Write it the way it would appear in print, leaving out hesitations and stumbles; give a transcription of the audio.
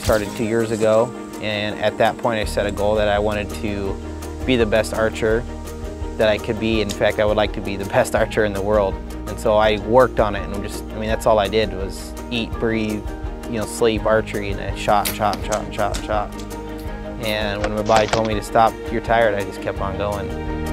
started 2 years ago, and at that point I set a goal that I wanted to be the best archer that I could be. In fact, I would like to be the best archer in the world. And so I worked on it, and that's all I did was eat, breathe, sleep, archery, and I shot. And when my body told me to stop, you're tired, I just kept on going.